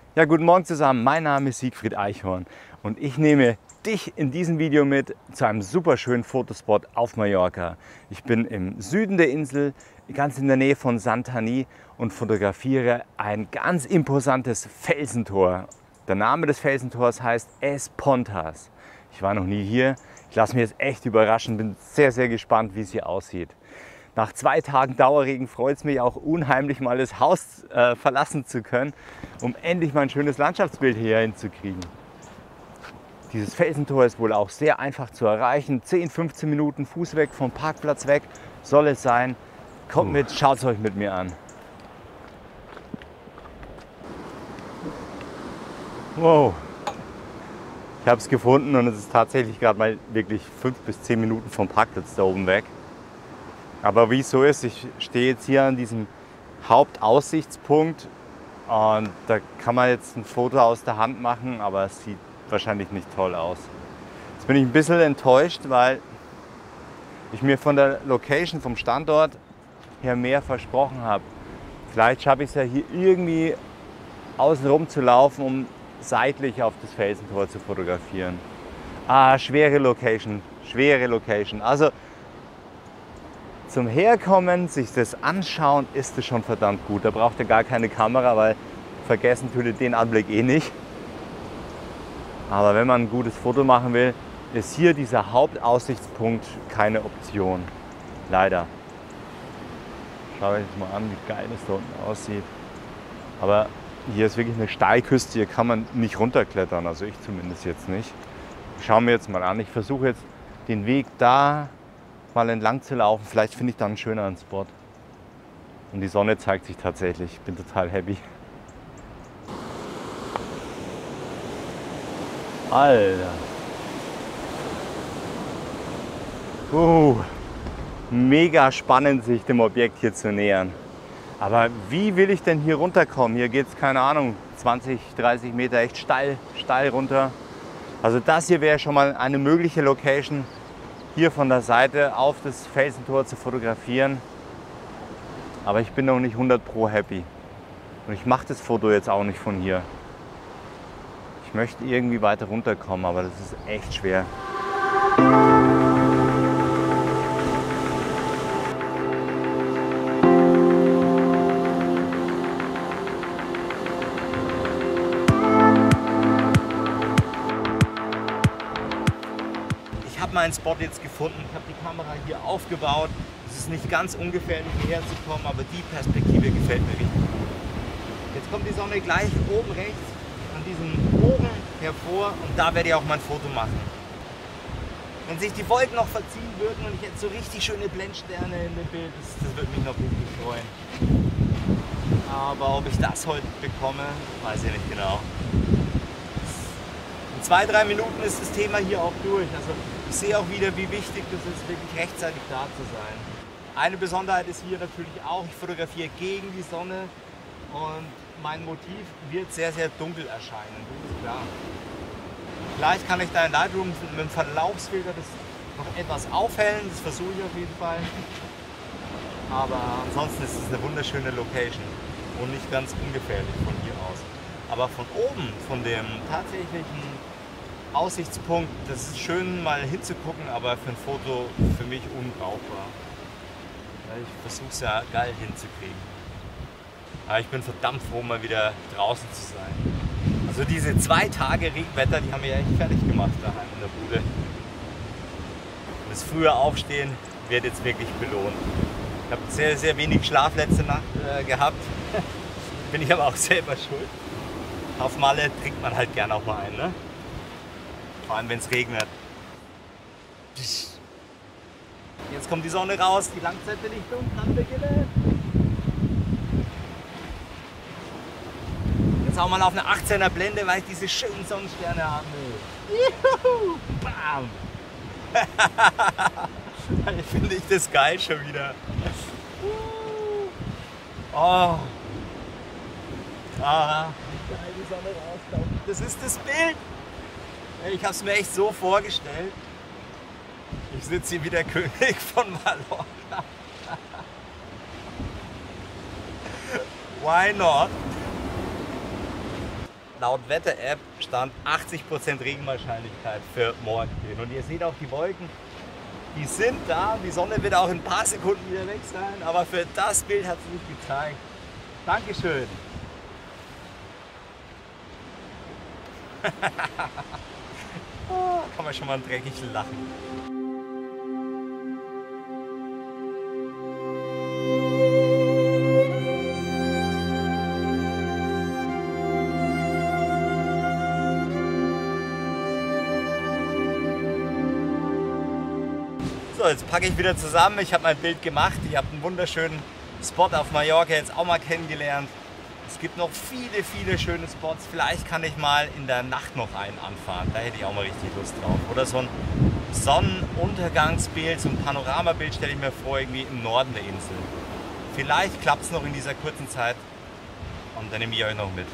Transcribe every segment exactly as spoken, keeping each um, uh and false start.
Ja, guten Morgen zusammen. Mein Name ist Siegfried Eichhorn und ich nehme dich in diesem Video mit zu einem super schönen Fotospot auf Mallorca. Ich bin im Süden der Insel, ganz in der Nähe von Santanyí und fotografiere ein ganz imposantes Felsentor. Der Name des Felsentors heißt Es Pontas. Ich war noch nie hier. Ich lasse mich jetzt echt überraschen, bin sehr, sehr gespannt, wie es hier aussieht. Nach zwei Tagen Dauerregen freut es mich auch unheimlich, mal das Haus äh, verlassen zu können, um endlich mal ein schönes Landschaftsbild hier hinzukriegen. Dieses Felsentor ist wohl auch sehr einfach zu erreichen. zehn, fünfzehn Minuten Fuß weg vom Parkplatz weg soll es sein. Kommt mit, schaut es euch mit mir an. Wow, ich habe es gefunden und es ist tatsächlich gerade mal wirklich fünf bis zehn Minuten vom Parkplatz da oben weg. Aber wie es so ist, ich stehe jetzt hier an diesem Hauptaussichtspunkt und da kann man jetzt ein Foto aus der Hand machen, aber es sieht wahrscheinlich nicht toll aus. Jetzt bin ich ein bisschen enttäuscht, weil ich mir von der Location, vom Standort her mehr versprochen habe. Vielleicht schaffe ich es ja hier irgendwie außen rum zu laufen, um seitlich auf das Felsentor zu fotografieren. Ah, schwere Location, schwere Location. Also zum Herkommen, sich das anschauen, ist es schon verdammt gut. Da braucht ihr gar keine Kamera, weil vergessen tut ihr den Anblick eh nicht. Aber wenn man ein gutes Foto machen will, ist hier dieser Hauptaussichtspunkt keine Option. Leider. Schaut euch das mal an, wie geil es da unten aussieht. Aber hier ist wirklich eine Steilküste, hier kann man nicht runterklettern, also ich zumindest jetzt nicht. Schauen wir jetzt mal an. Ich versuche jetzt den Weg da mal entlang zu laufen. Vielleicht finde ich dann einen schöneren Spot. Und die Sonne zeigt sich tatsächlich. Ich bin total happy. Alter. Uh, mega spannend, sich dem Objekt hier zu nähern. Aber wie will ich denn hier runterkommen? Hier geht es, keine Ahnung, zwanzig, dreißig Meter echt steil, steil runter. Also das hier wäre schon mal eine mögliche Location, hier von der Seite auf das Felsentor zu fotografieren. Aber ich bin noch nicht hundert pro happy. Und ich mache das Foto jetzt auch nicht von hier. Ich möchte irgendwie weiter runterkommen, aber das ist echt schwer. Ich habe meinen Spot jetzt gefunden, ich habe die Kamera hier aufgebaut. Es ist nicht ganz ungefährlich hierher zu kommen, aber die Perspektive gefällt mir richtig gut. Jetzt kommt die Sonne gleich oben rechts an diesem Bogen hervor und da werde ich auch mein Foto machen. Wenn sich die Wolken noch verziehen würden und ich jetzt so richtig schöne Blendsterne in dem Bild, das, das würde mich noch richtig freuen. Aber ob ich das heute bekomme, weiß ich nicht genau. In zwei, drei Minuten ist das Thema hier auch durch. Also ich sehe auch wieder, wie wichtig das ist, wirklich rechtzeitig da zu sein. Eine Besonderheit ist hier natürlich auch, ich fotografiere gegen die Sonne und mein Motiv wird sehr, sehr dunkel erscheinen, das ist klar. Vielleicht kann ich da in Lightroom mit dem Verlaufsfilter das noch etwas aufhellen, das versuche ich auf jeden Fall. Aber ansonsten ist es eine wunderschöne Location und nicht ganz ungefährlich von hier aus. Aber von oben, von dem tatsächlichen Aussichtspunkt, das ist schön mal hinzugucken, aber für ein Foto für mich unbrauchbar. Ich versuche es ja geil hinzukriegen. Aber ich bin verdammt froh, mal wieder draußen zu sein. Also diese zwei Tage Regenwetter, die haben mich echt fertig gemacht daheim in der Bude. Das frühe Aufstehen wird jetzt wirklich belohnt. Ich habe sehr, sehr wenig Schlaf letzte Nacht äh, gehabt. Bin ich aber auch selber schuld. Auf Malle trinkt man halt gern auch mal ein, ne? Vor allem wenn es regnet. Jetzt kommt die Sonne raus, die Langzeitbelichtung kann beginnen. Jetzt auch mal auf eine achtzehner Blende, weil ich diese schönen Sonnensterne haben will. Juhu! Bam! Finde ich das geil schon wieder. Oh! Ah, wie geil die Sonne rauskommt. Das ist das Bild. Ich habe es mir echt so vorgestellt. Ich sitze hier wie der König von Mallorca. Why not? laut Wetter-App stand achtzig Prozent Regenwahrscheinlichkeit für morgen drin. Und ihr seht auch die Wolken, die sind da. Die Sonne wird auch in ein paar Sekunden wieder weg sein, aber für das Bild hat sie nicht gezeigt. Dankeschön. Oh, kann man schon mal dreckig lachen. So, jetzt packe ich wieder zusammen. Ich habe mein Bild gemacht. Ich habe einen wunderschönen Spot auf Mallorca jetzt auch mal kennengelernt. Es gibt noch viele, viele schöne Spots. Vielleicht kann ich mal in der Nacht noch einen anfahren. Da hätte ich auch mal richtig Lust drauf. Oder so ein Sonnenuntergangsbild, so ein Panoramabild stelle ich mir vor, irgendwie im Norden der Insel. Vielleicht klappt es noch in dieser kurzen Zeit und dann nehme ich euch noch mit.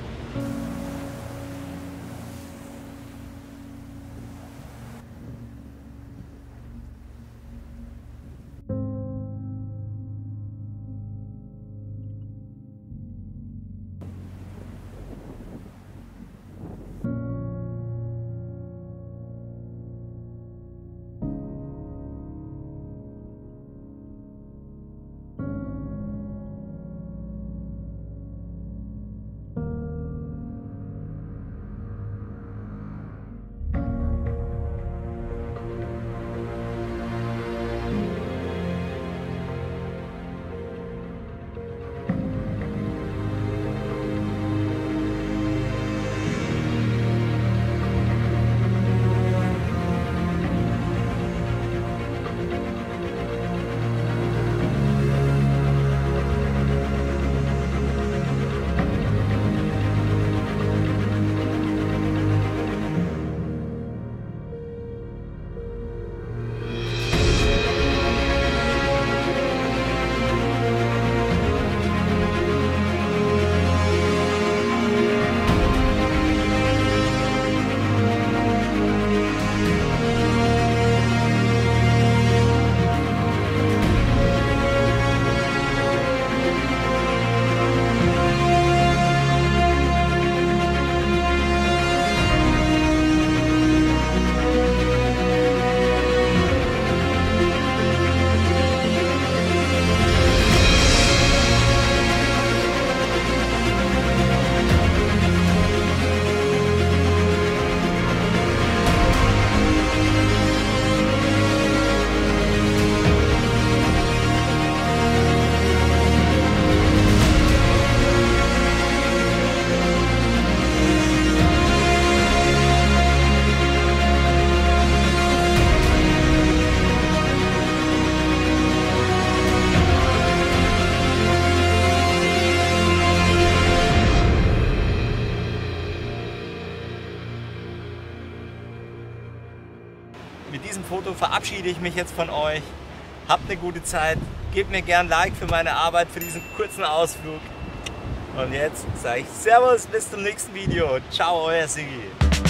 Mit diesem Foto verabschiede ich mich jetzt von euch. Habt eine gute Zeit. Gebt mir gern ein Like für meine Arbeit, für diesen kurzen Ausflug. Und jetzt sage ich Servus, bis zum nächsten Video. Ciao, euer Sigi.